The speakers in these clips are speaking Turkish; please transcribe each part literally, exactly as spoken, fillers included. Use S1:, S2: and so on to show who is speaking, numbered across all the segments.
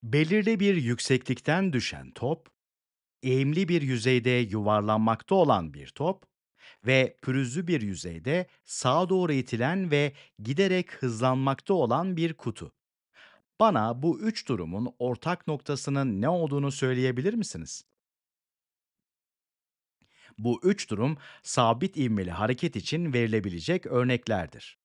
S1: Belirli bir yükseklikten düşen top, eğimli bir yüzeyde yuvarlanmakta olan bir top ve pürüzlü bir yüzeyde sağa doğru itilen ve giderek hızlanmakta olan bir kutu. Bana bu üç durumun ortak noktasının ne olduğunu söyleyebilir misiniz? Bu üç durum sabit ivmeli hareket için verilebilecek örneklerdir.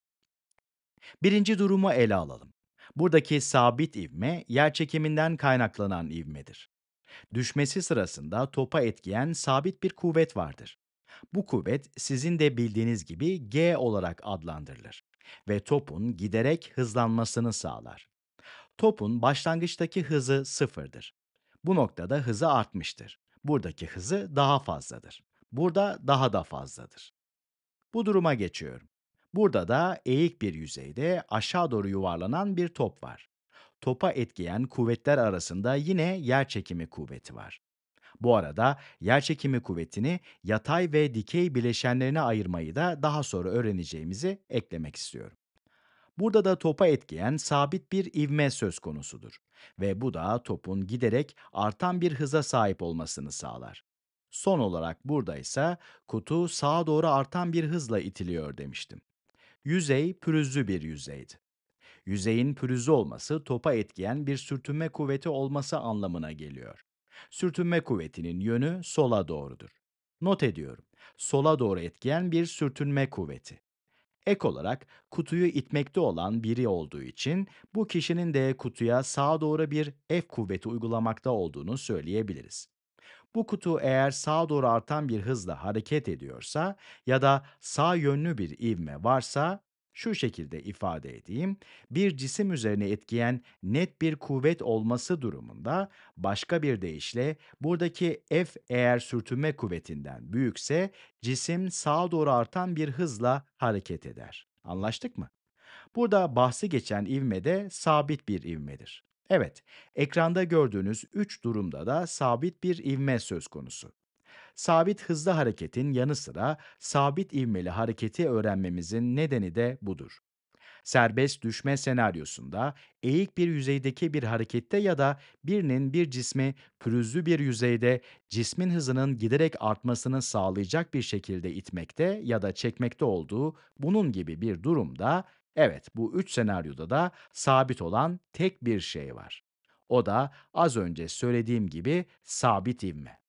S1: Birinci durumu ele alalım. Buradaki sabit ivme yerçekiminden kaynaklanan ivmedir. Düşmesi sırasında topa etkileyen sabit bir kuvvet vardır. Bu kuvvet sizin de bildiğiniz gibi G olarak adlandırılır ve topun giderek hızlanmasını sağlar. Topun başlangıçtaki hızı sıfırdır. Bu noktada hızı artmıştır. Buradaki hızı daha fazladır. Burada daha da fazladır. Bu duruma geçiyorum. Burada da eğik bir yüzeyde aşağı doğru yuvarlanan bir top var. Topa etkileyen kuvvetler arasında yine yerçekimi kuvveti var. Bu arada yerçekimi kuvvetini yatay ve dikey bileşenlerine ayırmayı da daha sonra öğreneceğimizi eklemek istiyorum. Burada da topa etkileyen sabit bir ivme söz konusudur ve bu da topun giderek artan bir hıza sahip olmasını sağlar. Son olarak burada ise kutu sağa doğru artan bir hızla itiliyor demiştim. Yüzey pürüzlü bir yüzeydi. Yüzeyin pürüzlü olması topa etkileyen bir sürtünme kuvveti olması anlamına geliyor. Sürtünme kuvvetinin yönü sola doğrudur. Not ediyorum. Sola doğru etkileyen bir sürtünme kuvveti. Ek olarak kutuyu itmekte olan biri olduğu için bu kişinin de kutuya sağa doğru bir F kuvveti uygulamakta olduğunu söyleyebiliriz. Bu kutu eğer sağa doğru artan bir hızla hareket ediyorsa ya da sağ yönlü bir ivme varsa şu şekilde ifade edeyim. Bir cisim üzerine etkileyen net bir kuvvet olması durumunda başka bir deyişle buradaki F eğer sürtünme kuvvetinden büyükse cisim sağa doğru artan bir hızla hareket eder. Anlaştık mı? Burada bahsi geçen ivme de sabit bir ivmedir. Evet, ekranda gördüğünüz üç durumda da sabit bir ivme söz konusu. Sabit hızlı hareketin yanı sıra sabit ivmeli hareketi öğrenmemizin nedeni de budur. Serbest düşme senaryosunda eğik bir yüzeydeki bir harekette ya da birinin bir cismi pürüzlü bir yüzeyde cismin hızının giderek artmasını sağlayacak bir şekilde itmekte ya da çekmekte olduğu bunun gibi bir durumda, evet, bu üç senaryoda da sabit olan tek bir şey var. O da az önce söylediğim gibi sabit ivme.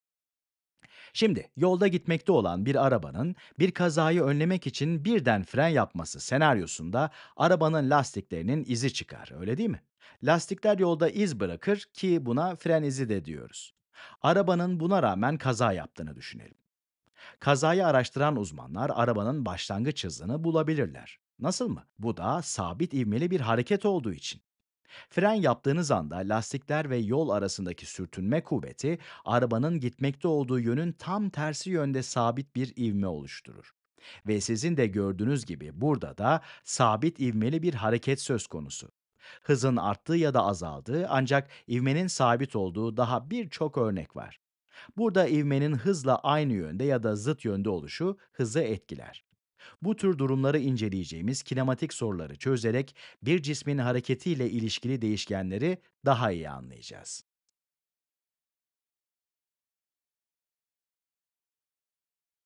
S1: Şimdi yolda gitmekte olan bir arabanın bir kazayı önlemek için birden fren yapması senaryosunda arabanın lastiklerinin izi çıkar, öyle değil mi? Lastikler yolda iz bırakır ki buna fren izi de diyoruz. Arabanın buna rağmen kaza yaptığını düşünelim. Kazayı araştıran uzmanlar arabanın başlangıç hızını bulabilirler. Nasıl mı? Bu da sabit ivmeli bir hareket olduğu için. Fren yaptığınız anda lastikler ve yol arasındaki sürtünme kuvveti arabanın gitmekte olduğu yönün tam tersi yönde sabit bir ivme oluşturur. Ve sizin de gördüğünüz gibi burada da sabit ivmeli bir hareket söz konusu. Hızın arttığı ya da azaldığı ancak ivmenin sabit olduğu daha birçok örnek var. Burada ivmenin hızla aynı yönde ya da zıt yönde oluşu hızı etkiler. Bu tür durumları inceleyeceğimiz kinematik soruları çözerek bir cismin hareketiyle ilişkili değişkenleri daha iyi anlayacağız.